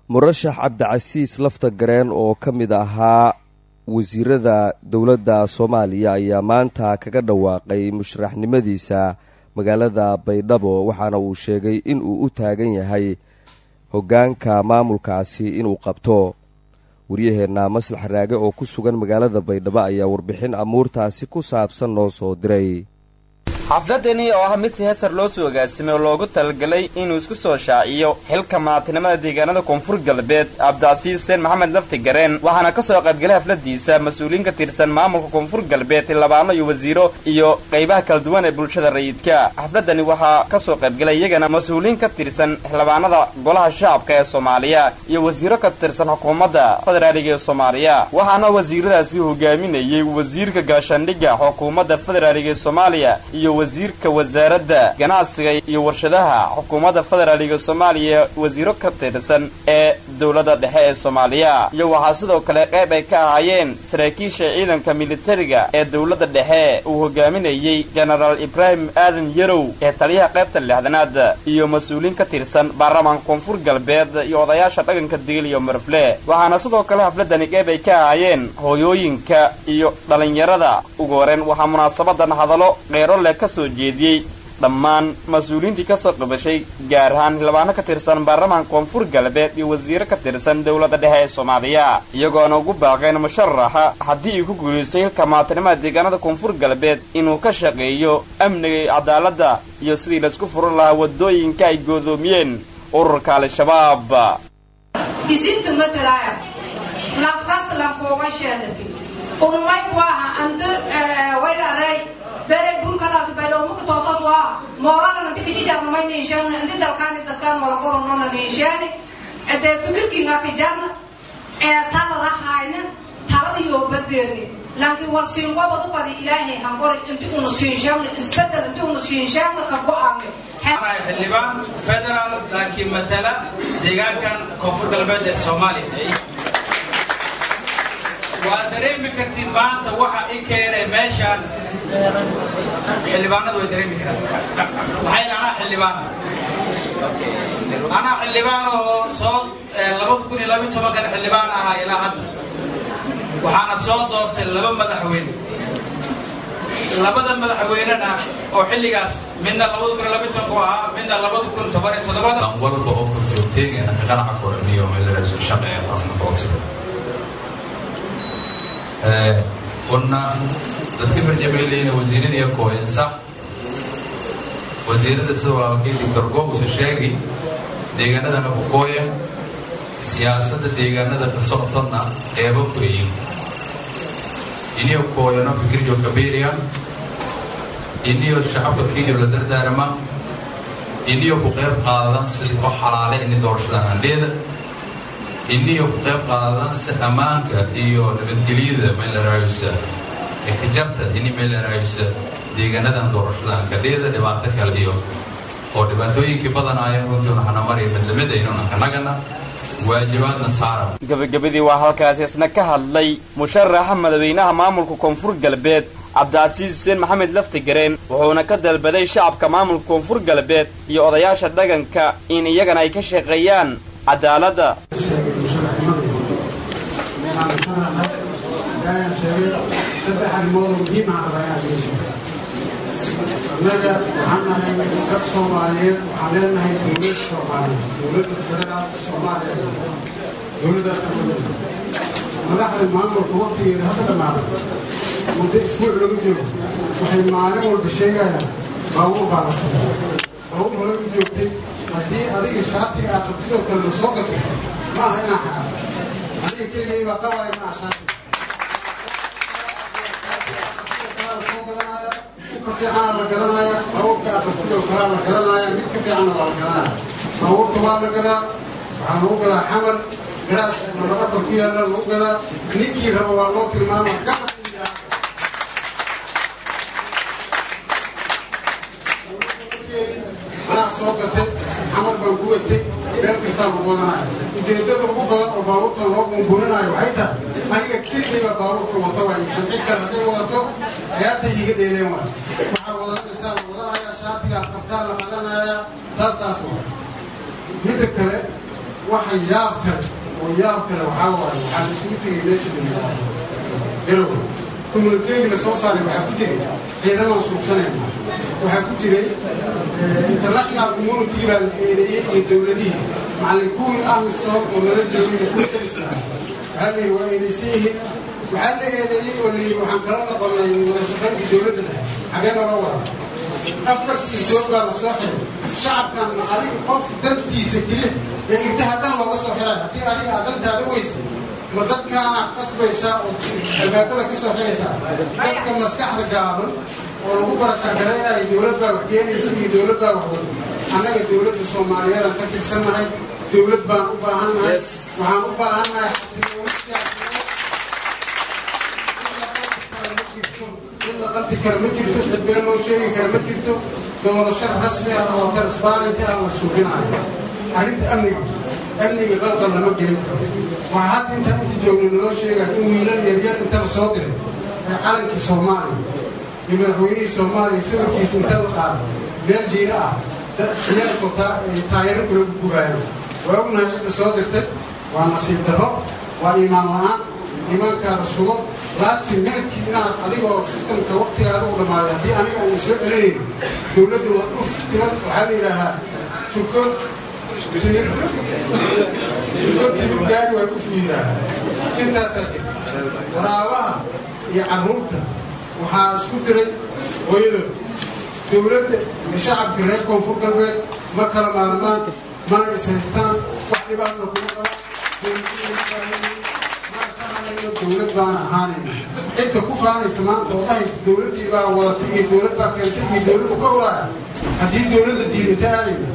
murashax Cabdicasiis Lafta Gareen oo ka mid ahaa wasiirada dawladda Soomaaliya ayaa maanta kaga dhawaaqay musharaxnimadiisa magaalada Baydhabo waxaana uu sheegay in uu u taagan yahay hoggaanka maamulkaasi inuu qabto. waryaheena Maslax Raage oo ku sugan magaalada Baydhabo ayaa warbixin amuurtaasi ku saabsan noo soo diray. xafladani oo ah mid si heesar loo soo agaasimay oo loogu talagalay inuu isku soo shaaciyo xilka maatinimada deegaanada koonfur galbeed Cabdicasiis Maxamed Lafta Gareen waxaana ka soo qaybgalay xafladiisa mas'uuliin ka tirsan maamulka koonfur galbeed labaano iyo wasiiro iyo qaybaha kala duwan ee bulshada rayidka. xafladani waxaa ka soo qaybgalay iyagana mas'uuliin ka tirsan xildhibaanada golaha shacabka ee Soomaaliya iyo wasiiro ka tirsan xukuumadda federaalka ee Soomaaliya waxaana wasiiradaasi hogaaminayay wasiirka gaashaandhigga xukuumadda federaalka ee Soomaaliya iyo wasiirka wasaaradda ganacsiga iyo warshadaha xukuumadda federaalka Soomaaliya wasiiro ka tirsan ee dawladda dhexe ee Soomaaliya iyo waxa sidoo kale qayb ay ka ahaayeen saraakiisha ciidanka militariga ee dawladda dhexe uu hogaaminayay General Ibrahim Aadan Yarow ee taliyaha qaybta 6aad iyo mas'uuliin ka tirsan baarlamaanka koonfur galbeed iyo odayaasha dhaqanka Digil iyo Marfle waxaana sidoo kale xafladani qayb ay ka ahaayeen hooyooyinka iyo dhalinyarada ugu horeen waxa munaasabadan hadalo qeyro leh ka soo jeediyay dhammaan mas'uuliintii ka soo qabashay gaar ahaan xildhibaano ka tirsan baarlamaanka koonfur galbeed iyo wasiiro ka tirsan dawladda dhexe ee Soomaaliya iyagoona ugu baaqeen musharaxa haddii uu ku guuleystay xilka maatinimada deegaanada koonfur galbeed inuu ka shaqeeyo amniga cadaaladda iyo sidii la isku furo lahaa wadooyinka ay goodoomiyeen ururka Al-Shabaab. isinta matalaya la faslan ko washaadati umay waaha anta waylaray bere burkana baylo mu toosad waa moolana tigiji jarmay neeshan inta dalkaani dadkan wala qoronona neeshan ee fikirkiina ka jarna ee tala la hayna tala iyo badeeri laakiin war siin qobadu qadi ilaahay han qor inta uu siin isbedel inta uu siin ka go'aamay xildhibaan federal laakiin matala deegaankan koonfur galbeed ee Soomaaliya waa dareemi kartiin maanta waxa ay keenay meeshan xildhibaanadu way dareemi karaan waxay laana xildhibaan oo soo 2012 kan xildhibaan ahaa ilaa hadda waxaana soo doortay laba madaxweyne labada madaxweynena oo xilligaas midna 2012 ahaa midna 2017 walba oo ku joogtay qanaca korniyo meelaha shaqeeya asna foodsada قلنا تذكر جميلين وزيرين يكوين صح وزيرة السوا كي ترجو وسشاقي ديجانا ده مكوية سياسة ديجانا ده كسقطنا إيبو كوي إني يكوي أنا فكر جو كبيريا إني الشعب كي جو لدر دارما إني يكوي قاعدة سلك حلالة إني دورش ده عندي إني يقطع قاعدة أمانك إيو الجليد من الرئيس كجبت إني من الرئيس ديجانا ده دورش لان كديدا دبعتك عليه أو دبعتوي كبدنا أيام كنا هنمر من المدة إننا كناجنا واجباتنا صارم. قبل وهالكاس يسنك هاللي مشرح مدوينها معمول كونفور قلبات Cabdicasiis Maxamed Lafta Gareen wuxuuna ka dalbaday shacabka maamulka koonfur galbeed iyo odayaasha dhaqanka in iyagana ay ka shaqeeyaan cadaaladda. madaxda maamulka waqtigeeda hadda dhamaaday muddo isbuuc lagu joogo waxay maalin walba sheegayaan baabuur qaadatay baabuur hore u joogtay haddii adiga shaatiga aad qabtidoo kale la soo gatay ma aha inaa xaqaa adiga keligay baa qabaaya ma aha shaatiga soo gadanaya ka fiicana la gadanaya baabuurka aad qabtidoo kalea la gadanaya mid ka fiicana waa la gadanaya baabuurka waa la gadaa waxaa lagu gadaa xamal garaas labada korkiyaala lagu gadaa ninkii raba waa loo tilmaama anaa soo gatay xamar baan ku watay meel kastaa lagu wadanaya ujeedada ugu badan oo baabuurta loo buunbuuninayo waxay tahay aniga keligayba baabuurka wata waa iibsan cid kale hadday wadato ciyaartay iga dheeleen waa waxaa wadanaysaa la wadanaya shaatigaa qabtaa la qadanaya taas waa midda kale waxa yaab kale waxaa waaye waxaan isugu tegay meesha la yidhaahdo garowe communiqueega la soo saaray waxaa ku jiray ciidamaan suubsanayna waxaa ku jiray international community baa la eedeeyey iyo dowladihii macallin kuwii amisom oo lala joogay iyo kuwii xilislaha waxaa la yidhi waa eedeysan yihiin waxaa la eedeeyey oo la yidhi waxaan kala noqonay wada shaqayntii dowladda dhexe xagee noola wada afartii doog baa la soo xiray shacabkan adiga qof dantiisa kelix ee irdaha dhan looga soo xiray haddii adiga aad dantaada weysay ma dadkaana qasbaysaa oo albaabada ka soo xiraysaa dadka maskaxda gaaban oo lagu barashagareynaayo dowlad baa wax keenaysa iyo dowlad baa wax wada annaga dowladda soomaaliyeedaan ka tirsannahay dowlad baan u baahannahay waxaan u baahannahay qalbi kale ma jirto cidbeen loo sheegi kale ma jirto doorasho rasmi ah oo transparent ah la suubinayo arrinta amniga qalqal lama gelin karo waxaa hadda inta joogna naloo sheegaya in wiilal yaryar inta la soo diray ee calankii soomaaliya iyo madaxweynihii soomaaliya sawirkiisa inta la qaaday meel jiira ah ciyaalku taayaro kula gubaayaan waa ognahay cidda soo dirtay waa nasiib darro waa iimaan la-aan iimaankaada sugo lasti minadkii inaad adigoo sistamka waktigaada u dhammaaday haddii aniga aan soo celinayno dowladda waa uf timad waxaa la yidhaahaa tuko tibir gaari waa uf yidhaahaa intaasaa jirta waraabaha iyo carruurta waxaa isku diray hooyadood dowladda iyo shacabka reer koonfur galbeed ma kala maarmaan mana is haystaan wax dhibaatna kuma qaba dowlad baana ahaanayna cidda ku faanaysa maanta oo dhahaysa dowladdii baa wadatay iyo dowlad baa keentay iyo dowladdu ka uraaya haddii dowladda diidata aadayna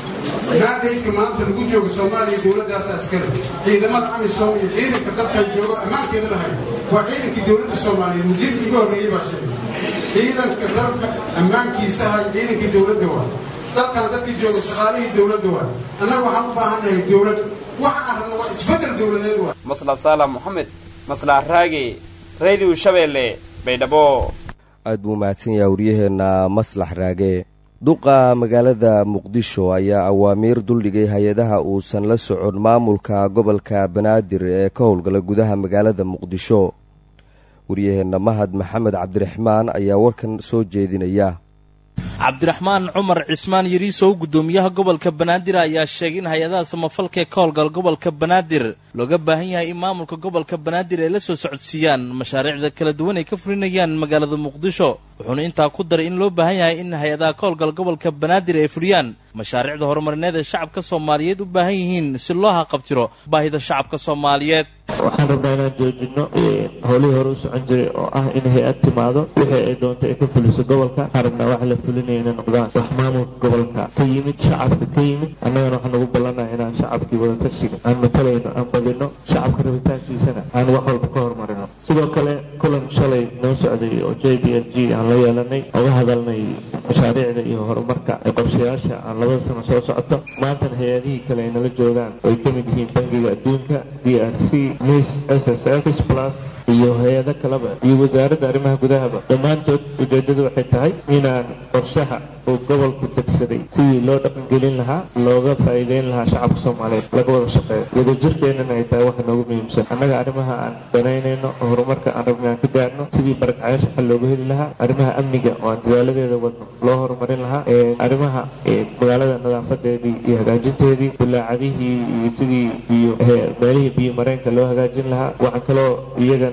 maadaydka maanta lagu joogo soomaaliya dowladdaasaa iskale ciidamada amisom iyo ciidanka dalkan joogo ammaankeeda lahay waa ciidankii dowladda soomaaliyeed wasiirka iga horreeyey baa sheegay ciidanka dalka ammaankiisa hay ciidankii dowladda waa dalkan dadkii jooga shaqaalihii dowladda waa annaga waxaan u baahannahay dowlad waxa aan rabno waa isbeddel dowladeed waa masla saalaam moxamed maslax raage radio shabeelle baydhabo aad buu mahadsan yahay waryaheena maslax raage duqa magaalada muqdisho ayaa awaamiir duldhigay hay-adaha uusan la socon maamulka gobolka banaadir ee ka howlgala gudaha magaalada muqdisho waryaheena mahad maxamed cabdiraxmaan ayaa warkan soo jeedinaya cabdiraxmaan cumar cismaan yariisow gudoomiyaha gobolka banaadir ayaa sheegay in hay-adaha samafalka ee ka howlgala gobolka banaadir looga baahan yahay in maamulka gobolka banaadir ay la soo socodsiiyaan mashaariicda kala duwan ay ka fulinayaan magaalada muqdisho wuxuuna intaa ku daray in loo baahan yahay in hay-adaha ka howlgala gobolka banaadir ay fuliyaan mashaariicda horumarineed ee shacabka soomaaliyeed u baahan yihiin si loo haqabtiro baahida shacabka soomaaliyeed waxaan rabnaa inaan joojino howlihii hore u socon jiray oo ah in hay-ad timaado wixii ay doontay ay ka fuliso gobolka waxaan rabnaa wax la fulinaya inay noqdaan wax maamulka gobolka ka yimid shacabka ka yimid annagana waxaan ugu ballannaha inaan shacabkii wadatashiga aan matalayno aan badino shacabka rabitaankiisana aan wax walba ka horumarino sidoo kale kulan shalay noo socday oo j b l g aan la yeelanay oga hadalnay mashaariicda iyo horumarka ee qorshayaasha aan labada sano soo socoto maantana hay-adihii kale ay nala joogaan oo ay ka mid yihiin bangiga adduunka d r c mis ssf plus iyo hay-ado kaleba iyo wasaaradda arrimaha gudahaba dhammaantood ujeeddadu waxay tahay inaan qorshaha uu gobolku degsaday sidii loo dhaqangelin lahaa looga faa'iideyn lahaa shacabka soomaaliyeed laga wada shaqeeyo wadajirkeennana ay tahay waxa noogu muhiimsan annaga arrimaha aan danaynayno oo horumarka aan rabna aan ka gaarno sidii barakacyaasha xal looga heli lahaa arrimaha amniga oo aan dadaaladeeda wadno loo horumarin lahaa arrimaha magaalada nadaafadeedii iyo hagaajinteedii bilaacadihii iyo sidii meelihii biyo mareenka loo hagaajin lahaa waxaan kaloo iyagana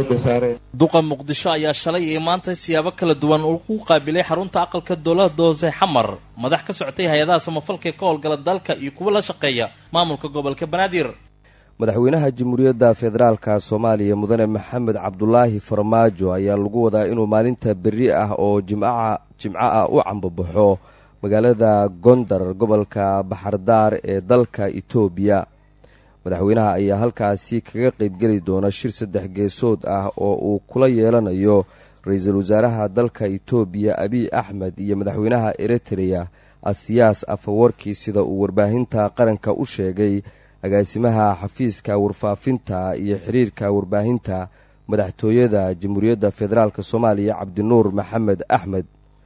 duqa muqdisho ayaa shalay iyo maanta siyaabo kala duwan ugu qaabilay xarunta aqalka dowladda hoose xamar madax ka socotay hay-adaha samafalka ee ka howlgala dalka iyo kuwa la shaqeeya maamulka gobolka banaadir madaxweynaha jamhuuriyadda federaalka soomaaliya mudane maxamed cabdulaahi farmaajo ayaa lagu wadaa inuu maalinta berri ah oo jimco ah u cambabaxo magaalada gondar gobolka baxardaar ee dalka itoobiya madaxweynaha ayaa halkaasi kaga qaybgeli doona shir 3 geesood ah oo uu kula yeelanayo ra-iisul wasaaraha dalka itoobiya abiy axmed iyo madaxweynaha eritrea asiyaas afawarki sida uu warbaahinta qaranka u sheegay agaasimaha xafiiska warfaafinta iyo xiriirka warbaahinta madaxtooyada jamhuuriyadda federaalk soomaaliya cabdinuur maxamed axmed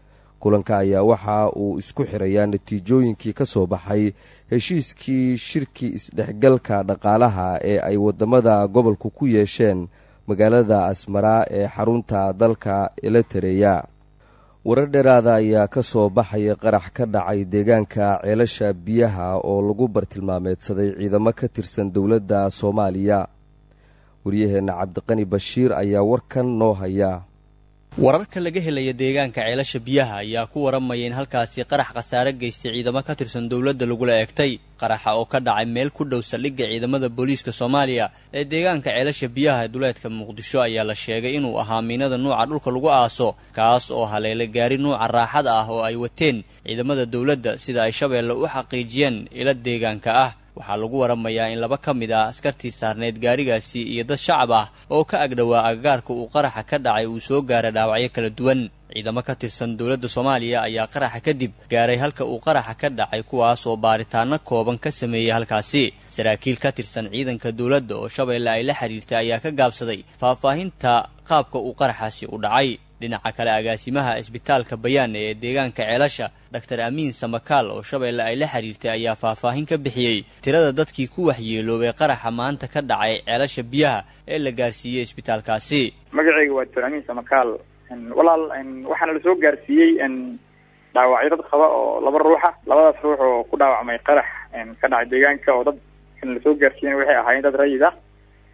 kulanka ayaa waxa uu isku xirayaa natiijooyinkii ka soo baxay heshiiskii shirki isdhexgalka dhaqaalaha ee ay wadamada gobolku ku yeesheen magaalada Asmara ee xarunta dalka Eritrea. warar dheeraada ayaa ka soo baxaya qarax ka dhacay deegaanka ceelasha biyaha oo lagu bartilmaameedsaday ciidamo ka tirsan dowladda Soomaaliya. waryaheena Cabdiqani Bashiir ayaa warkan noo haya. wararka laga helaya deegaanka ceelasha biyaha ayaa ku waramaya in halkaasi qarax khasaare geystay ciidamo ka tirsan dowladda lagula eegtay. qaraxa oo ka dhacay meel ku dhow saldhigga ciidamada booliiska Soomaaliya ee deegaanka ceelasha biyaha ee duleedka Muqdisho ayaa la sheegay inuu ahaa miinada nuuca dhulka lagu aaso, kaas oo haleelay gaari nuuca raaxada ah oo ay wateen ciidamada dowladda sida ay Shabeelle u xaqiijiyeen ila deegaanka ah. waxaa lagu waramayaa in laba ka mid ah askartii saarneed gaarigaasi iyo dad shacab ah oo ka agdhawaa agagaarka uu qaraxa ka dhacay uu soo gaaray dhaawacyo kala duwan. ciidamo ka tirsan dowladda Soomaaliya ayaa qaraxa kadib gaaray halka uu qaraxa ka dhacay, kuwaas oo baaritaano kooban ka sameeyay halkaasi. saraakiil ka tirsan ciidanka dowladda oo Shabeelle ay la xiriirtay ayaa ka gaabsaday faahfaahinta qaabka uu qaraxaasi u dhacay. dhinaca kale agaasimaha isbitaalka Bayaan ee deegaanka ceelasha Dr. Amiin Samakaal oo Shabeelle ay la xiriirtay ayaa faahfaahin ka bixiyay tirada dadkii ku waxyeeloobay qaraxa maanta ka dhacay ceelasha biyaha ee la gaarsiiyay isbitaalkaasi. magacayga waa Dr. Amiin Samakaal. walaal waxaana la soo gaarsiiyay dhaawacyo dad qaba oo laba ruux ah. labadaas ruux oo ku dhaawacmay qarax ka dhacay deegaanka oo dad la soo gaarsiiyay waxay ahaayeen dad rayid ah.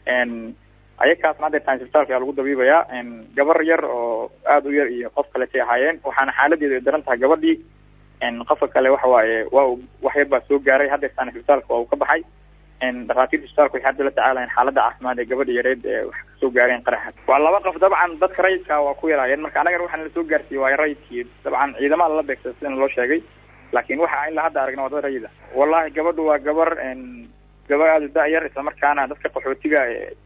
ayakaas maanta isbitaalka ayaa lagu dabiibayaa. gabar yar oo aad u yar iyo qof kale ay ahaayeen, waxaana xaaladeedu ay daran tahay gabadhii. qofka kale waxa waaye waa wax yar baa soo gaaray, hadda isbitaalka waa uu ka baxay. dhakhaatiirta isbitaalka waxay hadda la tacaalayaan xaaladda caafimaad ee gabadha yareed ee wax ka soo gaareen qaraxa. waa laba qof dabcan, dadka rayidka waa ku yaraayeen. marka anagana waxaan la soo gaarsiiyey waa rayidkii, dabcan ciidamada lala beegsada sidana loo sheegay, laakiin waxa ilaa hadda aragna waa dad rayid ah. wallahi gabadhu waa gabar aad u da-yar, isla markaana dadka qaxootiga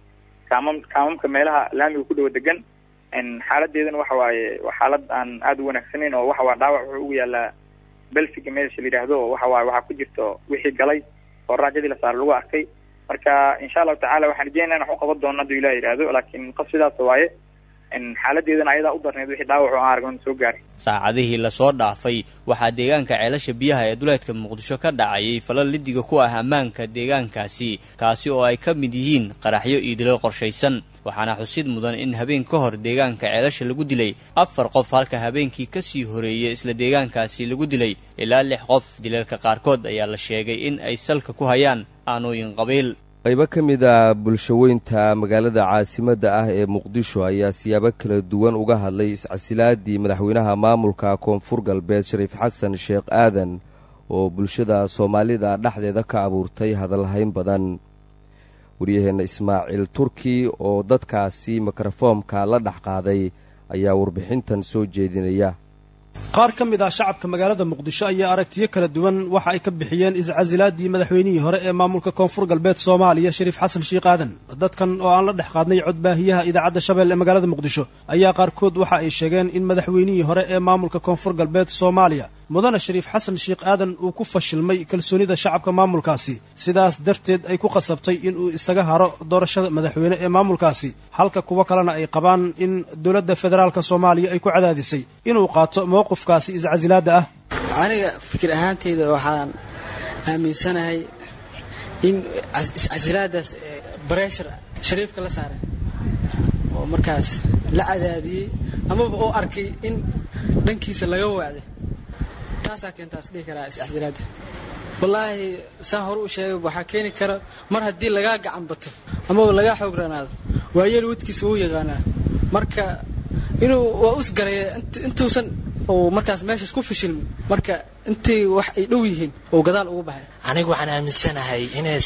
kaamamka meelaha laamiga ku dhow degan. xaaladeedana waxa waaye waa xaalad aan aad u wanaagsaneyn oo waxa waa dhaawac wuxuu ugu yaalaa belfiga meesha la yidhaahdo, waxa waaye waxaa ku jirto wixii galay oo raajadii la saar lagu arkay. marka insha allahu tacaala waxaan rajeynayaa in wax u qaban doono hadduu ilaah yidhaahdo, laakiin qof sidaas waaye xaaladeedana ayadaa u darneed wixii dhaawac oo aan aragno soo gaaray. saacadihii lasoo dhaafay waxaa deegaanka ceelasha biyaha ee duleedka Muqdisho ka dhacayay falal lidiga ku ah ammaanka deegaankaasi, kaasi oo ay ka mid yihiin qaraxyo iyo dilo qorshaysan. waxaana xusid mudan in habeen ka hor deegaanka ceelasha lagu dilay 4 qof, halka habeenkii ka sii horeeyay isla deegaankaasi lagu dilay ilaa 6 qof. dilalka qaarkood ayaa la sheegay in ay salka ku hayaan aanooyin qabiil. qaybo ka mid ah bulshaweynta magaalada caasimadda ah ee Muqdisho ayaa siyaabo kala duwan uga hadlay iscasilaadii madaxweynaha maamulka Koonfur Galbeed Shariif Xasan Sheekh Aadan oo bulshada Soomaalida dhexdeeda ka abuurtay hadalhayn badan. waryaheena Ismaaciil Turki oo dadkaasi mikrofoonka la dhex qaaday ayaa warbixintan soo jeedinaya. qaar ka mid ah shacabka magaalada Muqdisho ayaa aragtiyo kala duwan waxa ay ka bixiyeen iscasilaadii madaxweynihii hore ee maamulka Koonfur Galbeed Soomaaliya Shariif Xasan Sheekh Aadan. dadkan oo aan la dhex qaadnay codbaahiyaha idaacadda Shabeelle ee magaalada Muqdisho ayaa qaarkood waxa ay sheegeen in madaxweynihii hore ee maamulka Koonfur Galbeed Soomaaliya mudane Shariif Xasan Sheekh Aadan uu ku fashilmay kalsoonida shacabka maamulkaasi, sidaas darteed ay ku qasabtay in uu isaga haro doorashada madaxweyne ee maamulkaasi, halka kuwa kalena ay qabaan in dowladda federaalka Soomaaliya ay ku cadaadisay inuu qaato mowqifkaasi iscasilaada ah. aniga fikir ahaantayda waxaan aaminsanahay in iscasilaadaas pressure Shariifka la saaray oo markaas la cadaadiyay ama oo arkay in dhankiisa laga wacday. taasaa keentaas dhihi karaa iscasilaada. wallaahi saan hore u sheegay waxaa keeni kara mar haddii lagaa gacan bato ama lagaa xoog ranaado waayeel wadkiisa uu yaqaanaa. marka inuu waa usgaraya intuusan oo markaas meeshaas ku fashilmin, marka intii wax ay dhow yihiin oo gadaal ugu baxay. anigu waxaan aaminsanahay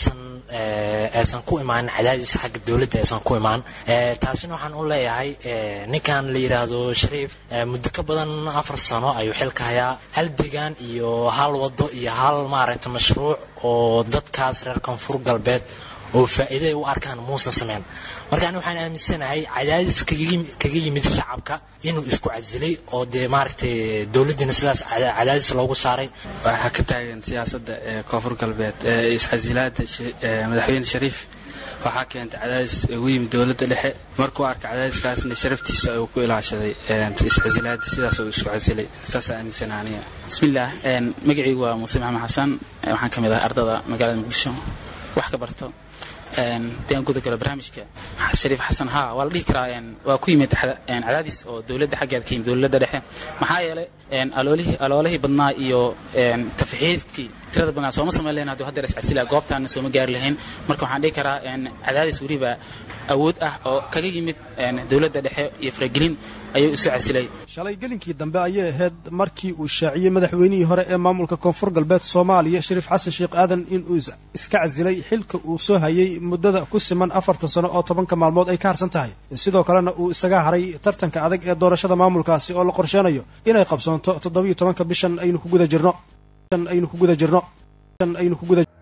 inaysan ku imaan cadaadis xagga dawladda aysan ku imaan. taasina waxaan u leeyahay ninkan la yiraahdo Shariif muddo ka badan 4 sano ayuu xilka hayaa, hal deegaan iyo hal wado iyo hal maaragtay mashruuc oo dadkaas reer Koonfur Galbeed oo faa'iido u arkaan muusan sameyn. marka anigu waxaan aaminsanahay cadaadis kaga yimid shacabka inuu isku casilay oo dee maaragtay dawladdiina sidaas cadaadis loogu saaray. waxaa ka taagan siyaasadda Koonfur Galbeed iscasilaada madaxweyne Shariif waxaa keentay cadaadis ugu yimid dowladda dhexe markuu arkay cadaadiskaasna sharaftiisa uu ku ilaashaday iscasilaada sidaas uu isku casilay saas aaminsanaa aniga bismillaah magacaygu waa muuse maxamed xasan waxaan ka mid ahay ardada magaalada muqdisho wax ka barto deen guda gala barnaamijka shariif xasan haa waa la dhihi karaa waa ku yimid cadaadis oo dowladda xaggeeda ka yimid dowladda dhexe maxaa yeelay aloolihii badnaa iyo tafaxiidkii tirada badnaa sooma samayn lahayn haddii haddeer iscasila goobtaana sooma gaari lahayn marka waxaan dhihi karaa cadaadis weliba awood ah oo kaga yimid dowladda dhexe iyo faragelin ayuu isu casilay shalay gelinkii dambe ayay ahayd markii uu shaaciyey madaxweynihii hore ee maamulka koonfur galbeed Soomaaliya Shariif Xasan Sheekh Aadan in uu iska casilay xilka uu soo hayay muddada ku siman 4 sano oo 10 maalmood ay ka harsan tahay sidoo kalena uu isaga haray tartanka adag ee doorashada maamulkaasi oo la qorsheenayo inay qabsoonto 17 bishan aynu ku guda jirno